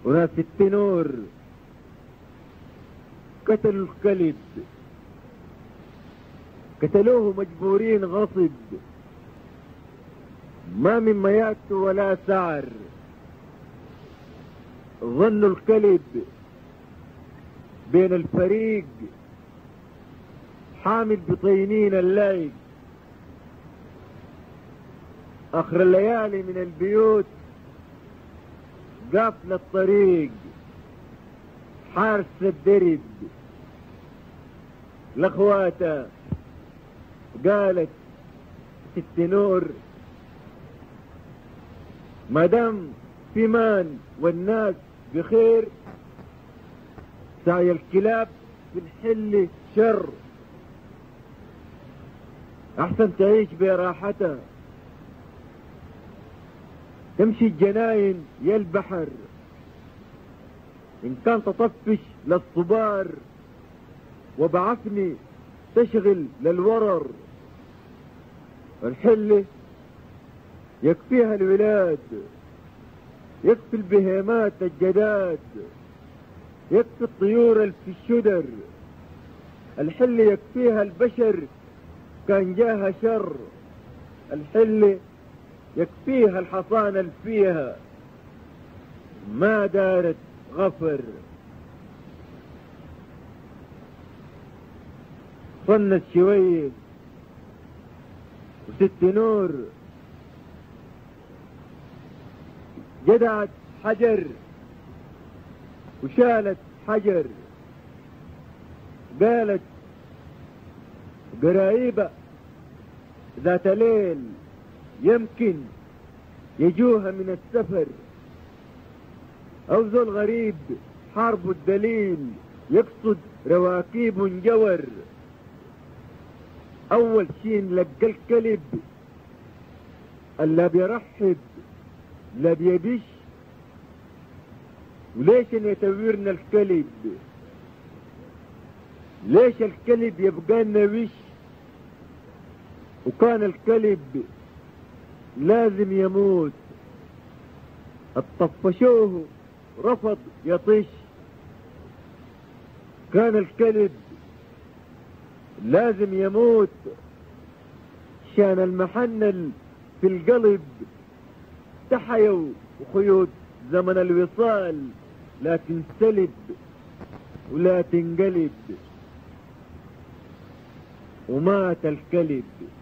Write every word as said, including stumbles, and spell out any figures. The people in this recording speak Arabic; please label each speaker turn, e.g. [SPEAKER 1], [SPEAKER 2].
[SPEAKER 1] وناس التنور قتلوا الكلب، قتلوه مجبورين غصب، ما من ميات ولا سعر. ظنوا الكلب بين الفريق حامل بطينين الليل، اخر الليالي من البيوت قافل الطريق حارس الدرب. لاخواته قالت ست نور ما دام في مان والناس بخير، سعي الكلاب في الحل شر، احسن تعيش براحتها، تمشي الجناين يا البحر، ان كان تطفش للصبار وبعثني تشغل للورر. الحلة يكفيها الولاد، يكفي البهيمات الجداد، يكفي الطيور اللي في الشدر. الحلة يكفيها البشر كان جاها شر، الحلة يكفيها الحصانة اللي فيها ما دارت غفر. صنت شوية وست نور جدعت حجر وشالت حجر، قالت قرايبة ذات ليل يمكن يجوها من السفر، أو ذو الغريب حارب الدليل يقصد رواكيب جور. أول شي نلقى الكلب اللي بيرحب لا بيبش، وليش يتورنا الكلب؟ ليش الكلب يبقى لنا وش؟ وكان الكلب لازم يموت، الطفشوه رفض يطش. كان الكلب لازم يموت شان المحنل في القلب تحيوا وخيوط زمن الوصال لا تنسلب ولا تنقلب. ومات الكلب.